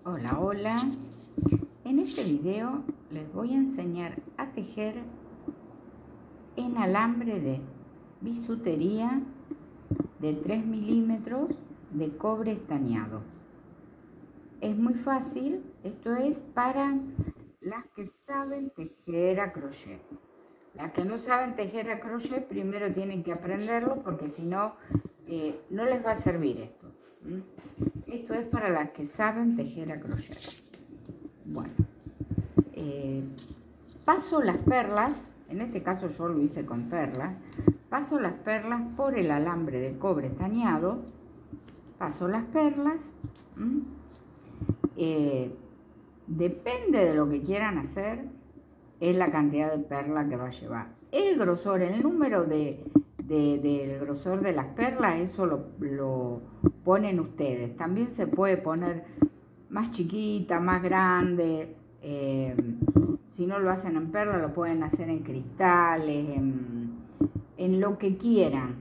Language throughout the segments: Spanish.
Hola, hola. En este video les voy a enseñar a tejer en alambre de bisutería de 3 milímetros de cobre estañado. Es muy fácil, esto es para las que saben tejer a crochet. Las que no saben tejer a crochet primero tienen que aprenderlo porque si no, no les va a servir esto. Esto es para las que saben tejer a crochet. Bueno, paso las perlas, en este caso yo lo hice con perlas, paso las perlas por el alambre de cobre estañado, paso las perlas, depende de lo que quieran hacer, es la cantidad de perla que va a llevar. El grosor, el número del grosor de las perlas, eso lo ponen ustedes. También se puede poner más chiquita, más grande. Si no lo hacen en perla, lo pueden hacer en cristales, en lo que quieran,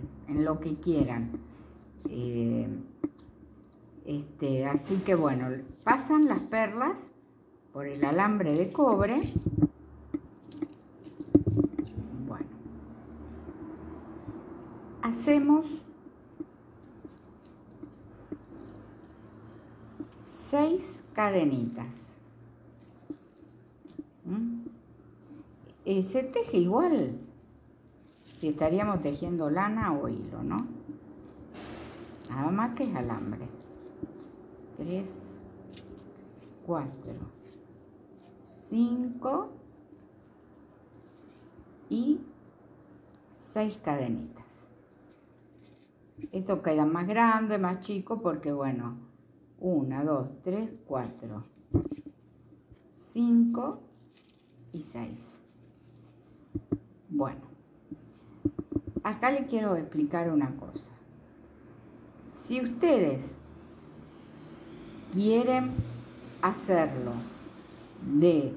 así que bueno, pasan las perlas por el alambre de cobre. Bueno, hacemos 6 cadenitas. Se teje igual si estaríamos tejiendo lana o hilo, ¿no? Nada más que es alambre. 3, 4, 5 y 6 cadenitas. Esto queda más grande, más chico, porque bueno, 1, 2, 3, 4, 5 y 6. Bueno, acá les quiero explicar una cosa. Si ustedes quieren hacerlo de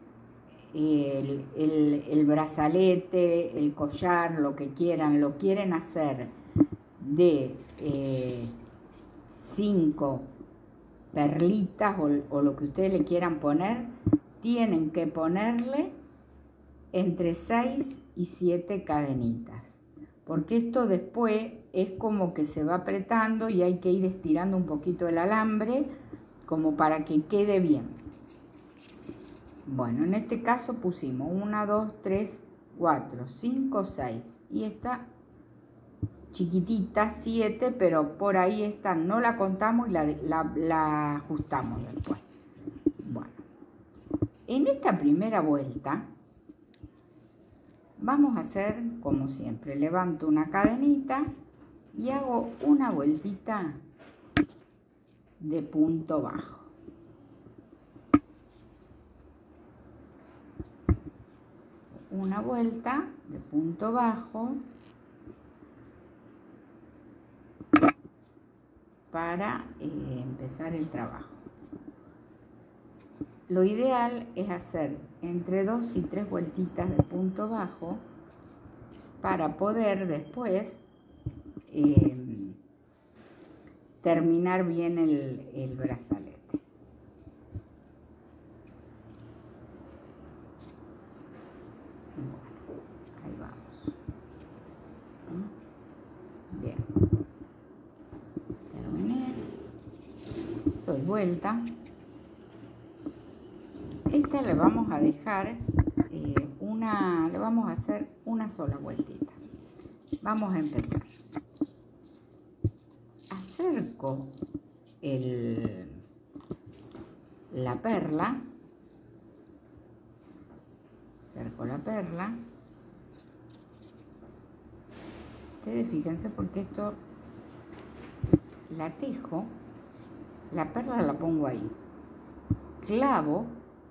el brazalete, el collar, lo que quieran, lo quieren hacer de 5 perlitas o lo que ustedes le quieran poner, tienen que ponerle entre 6 y 7 cadenitas, porque esto después es como que se va apretando y hay que ir estirando un poquito el alambre como para que quede bien. Bueno, en este caso pusimos 1, 2, 3, 4, 5, 6 y esta chiquitita 7, pero por ahí esta no la contamos y la ajustamos después. Bueno, en esta primera vuelta vamos a hacer como siempre, levanto una cadenita y hago una vueltita de punto bajo. Una vuelta de punto bajo para empezar el trabajo. Lo ideal es hacer entre 2 y 3 vueltitas de punto bajo para poder después terminar bien el brazalete. Bueno, ahí vamos. Bien. Terminé. Doy vuelta. Esta le vamos a dejar le vamos a hacer una sola vueltita. Vamos a empezar. Acerco la perla. Acerco la perla. Ustedes fíjense porque esto la tejo, la perla la pongo ahí. Clavo.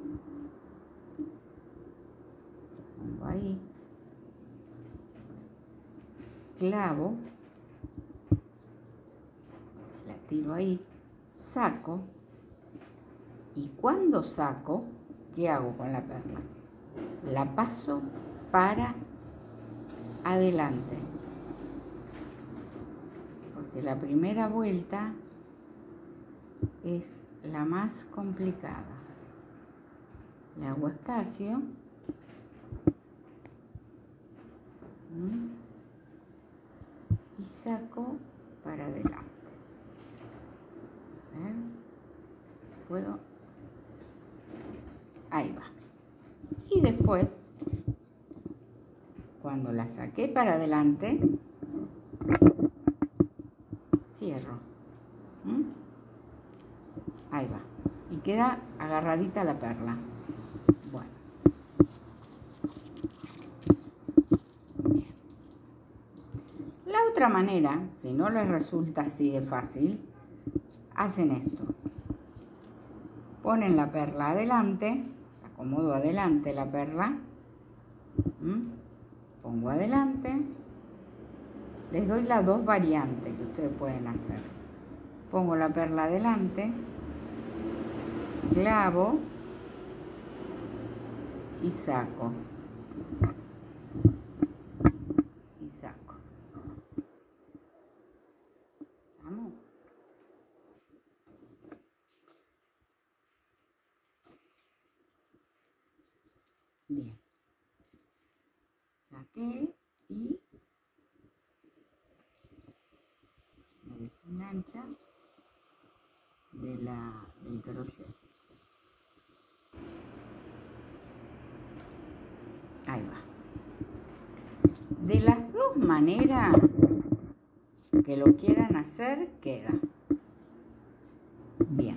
Pongo ahí, clavo, la tiro ahí, saco, y cuando saco, ¿qué hago con la perla? La paso para adelante, porque la primera vuelta es la más complicada. Le hago espacio. Y saco para adelante. A ver, puedo. Ahí va. Y después, cuando la saqué para adelante, cierro. Ahí va. Y queda agarradita la perla. Bueno. Bien. La otra manera, si no les resulta así de fácil, hacen esto. Ponen la perla adelante, acomodo adelante la perla, pongo adelante, les doy las dos variantes que ustedes pueden hacer. Pongo la perla adelante, clavo y saco. Y saco. ¿Vamos? Bien. Saqué y me desengancha del crochet. Ahí va. De las dos maneras que lo quieran hacer, queda. Bien.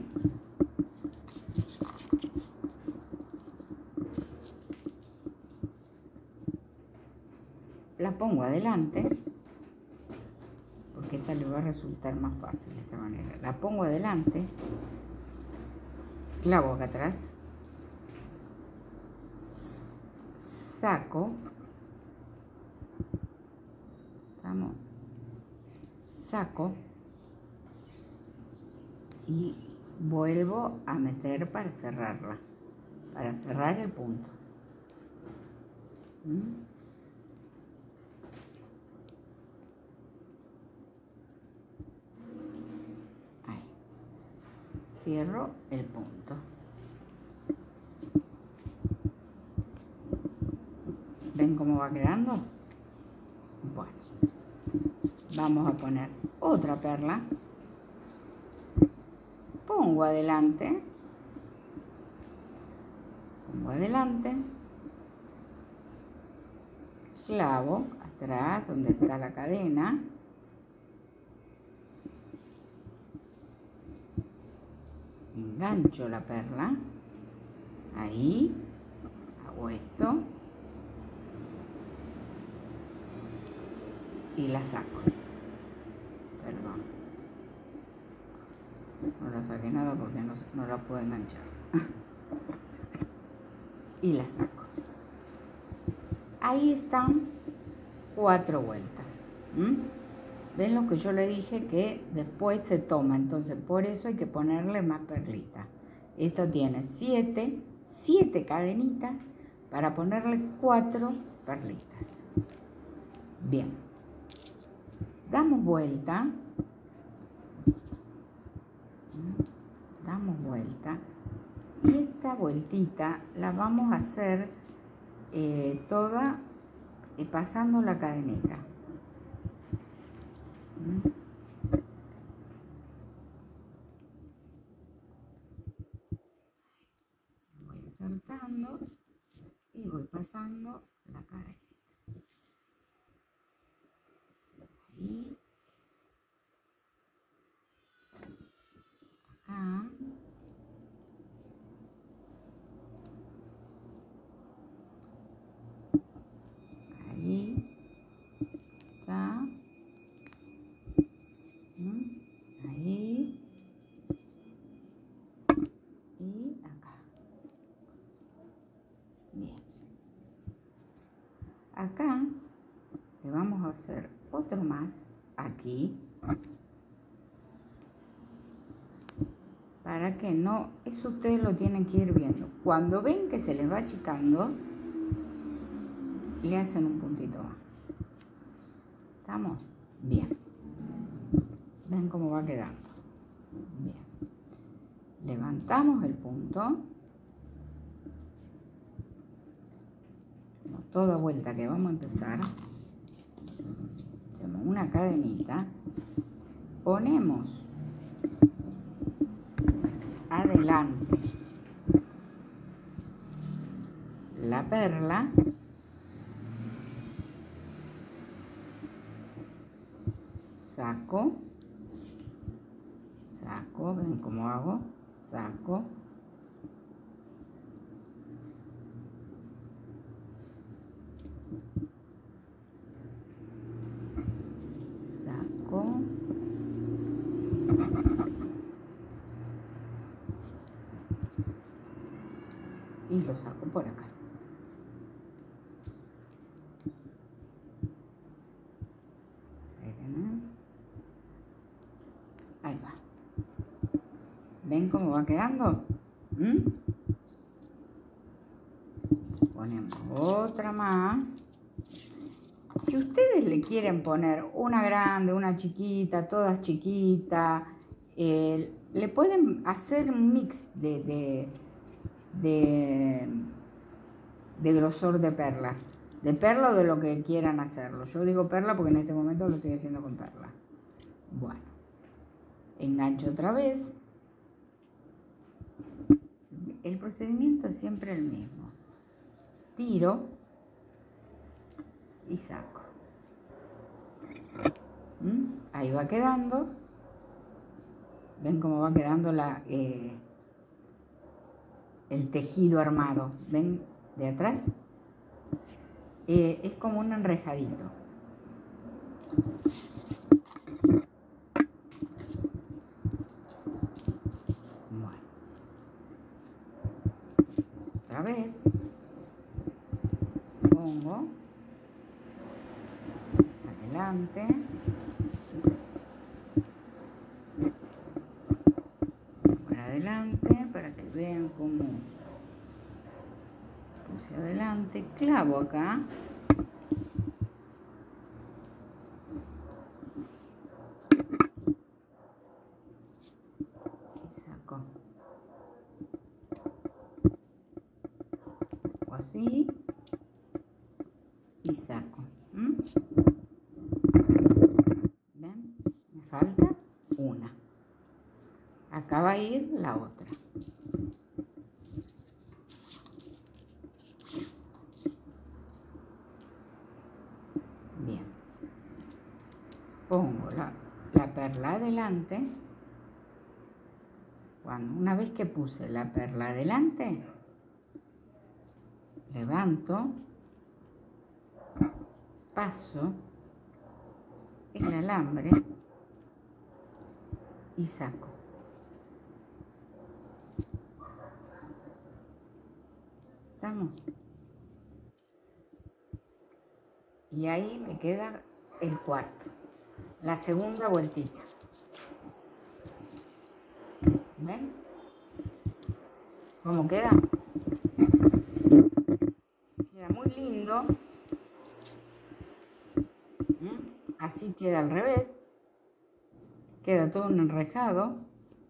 La pongo adelante, porque esta le va a resultar más fácil de esta manera. La pongo adelante, clavo acá atrás, saco, vamos, saco y vuelvo a meter para cerrarla, para cerrar el punto. Ahí. Cierro el punto. ¿Ven cómo va quedando? Bueno, vamos a poner otra perla. Pongo adelante, clavo atrás donde está la cadena, engancho la perla, ahí, hago esto y la saco. Perdón, no la saqué nada porque no la puedo enganchar. Y la saco. Ahí están 4 vueltas. ¿Ven lo que yo le dije? Que después se toma, entonces por eso hay que ponerle más perlitas. Esto tiene 7 cadenitas para ponerle 4 perlitas. Bien. Damos vuelta. Damos vuelta. Y esta vueltita la vamos a hacer toda pasando la cadeneta. Voy insertando y voy pasando la cadeneta. Ahí. Acá. Ahí está, ahí y acá. Bien. Acá le vamos a hacer otro más aquí para que no, eso ustedes lo tienen que ir viendo. Cuando ven que se les va achicando, le hacen un puntito más. ¿Estamos? Bien. ¿Ven cómo va quedando? Bien. levantamos el punto, toda vuelta que vamos a empezar, hacemos una cadenita, ponemos adelante la perla, saco, ven cómo hago, saco, y lo saco por acá. Ahí va. ¿Ven cómo va quedando? Ponemos otra más. Si ustedes le quieren poner una grande, una chiquita, todas chiquitas, le pueden hacer un mix de grosor de perla. De perla o de lo que quieran hacerlo. Yo digo perla porque en este momento lo estoy haciendo con perla. Bueno, engancho otra vez. El procedimiento es siempre el mismo. Tiro y saco. Ahí va quedando. ¿Ven cómo va quedando el tejido armado? ¿Ven de atrás? Es como un enrejadito. Bueno. Otra vez. Pongo adelante. Por adelante para que vean cómo puse adelante. Clavo acá. Y saco. O así. Y saco. ¿Ven? Me falta una. Acá va a ir la otra. Bien. Pongo la perla adelante. Una vez que puse la perla adelante, levanto, paso el alambre y saco. ¿Estamos? Y ahí me queda el cuarto, la segunda vueltita. ¿Ven? ¿Cómo queda? Queda muy lindo. Así queda al revés. Queda todo un enrejado.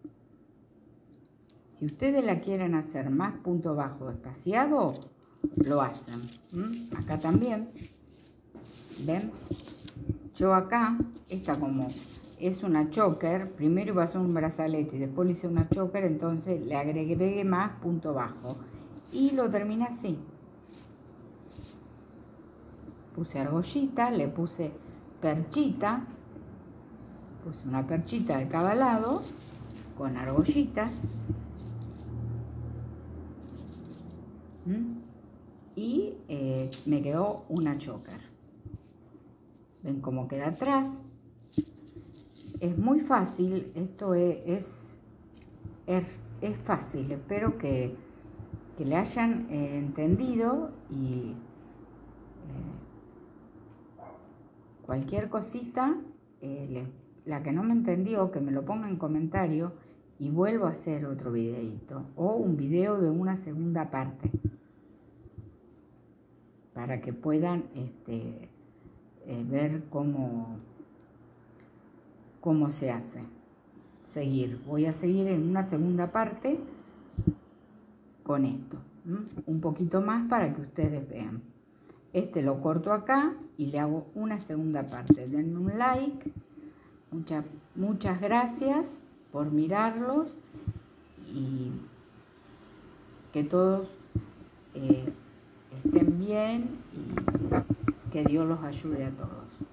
Si ustedes la quieren hacer más punto bajo espaciado, lo hacen. Acá también. ¿Ven? Yo acá, esta como es una choker, primero iba a hacer un brazalete y después le hice una choker, entonces le agregué más punto bajo. Y lo terminé así. Puse argollita, le puse perchita, puse una perchita de cada lado con argollitas. Y me quedó una choker. Ven cómo queda atrás. Es muy fácil, esto es fácil. Espero que le hayan entendido y cualquier cosita, la que no me entendió, que me lo ponga en comentario y vuelvo a hacer otro videito o un video de una segunda parte para que puedan ver cómo se hace. seguir. Voy a seguir en una segunda parte con esto, un poquito más para que ustedes vean. Este lo corto acá y le hago una segunda parte. Denme un like. Muchas gracias por mirarlos y que todos estén bien y que Dios los ayude a todos.